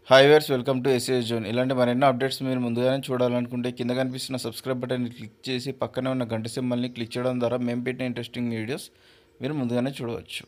Hi viewers, welcome to SASZone. ఇలాంటి మరెన్నో updates మీరు ముందుగానే చూడాలనుకుంటే కింద కనిపిస్తున్న సబ్స్క్రైబ్ బటన్ని క్లిక్ చేసి పక్కనే ఉన్న గంట సింబల్ని క్లిక్ చేయడం ద్వారా మేము పెట్టిన ఇంట్రెస్టింగ్ వీడియోస్ మీరు ముందుగానే చూడవచ్చు.